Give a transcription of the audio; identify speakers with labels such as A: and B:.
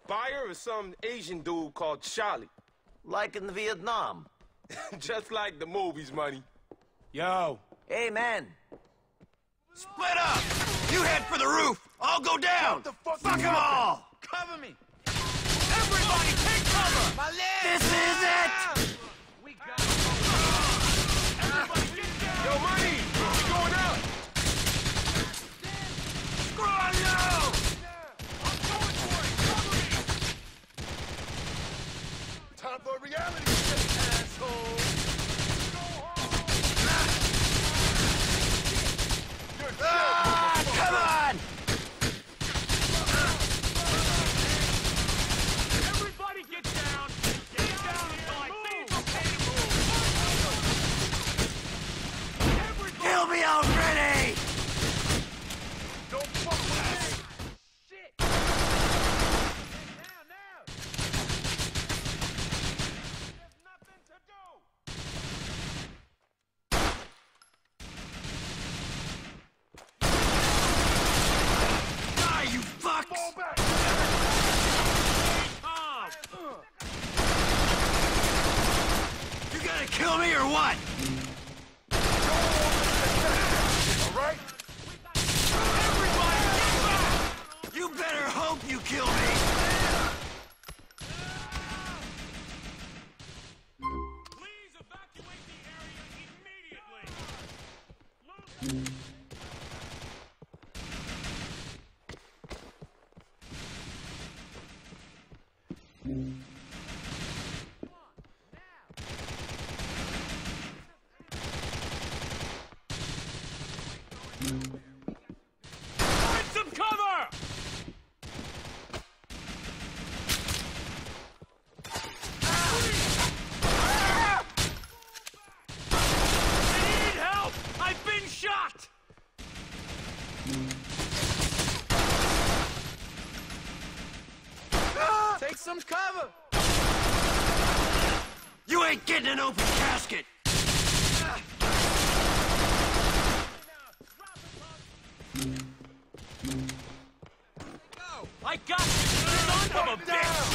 A: buyer is some Asian dude called Charlie.
B: Like in Vietnam.
A: Just like the movies, money. Yo.
B: Hey, man.
C: Split up! You head for the roof! I'll go down! Fuck them all!
D: Cover me! Everybody take cover! My leg!
C: This is it!
D: We got it! Everybody get down!
A: Yo, money! We going out!
C: Screw on you!
D: I'm going for it! Cover me!
A: Time for a reality check, asshole!
C: Come on!
D: Everybody get down! Get down until I say it's okay to move! Everybody!
C: Kill me already!
D: Don't fuck with me! Shit! Now! There's nothing to do!
C: Die, you fucks!
D: Fall back! Tom!
C: You gonna kill me or what?
A: Alright?
D: Everybody get back!
C: You better hope you kill me!
D: Please evacuate the area immediately! Find some cover! I need help! I've been shot!
B: Take some cover!
C: You ain't getting an open casket!
D: I got you, son of a bitch!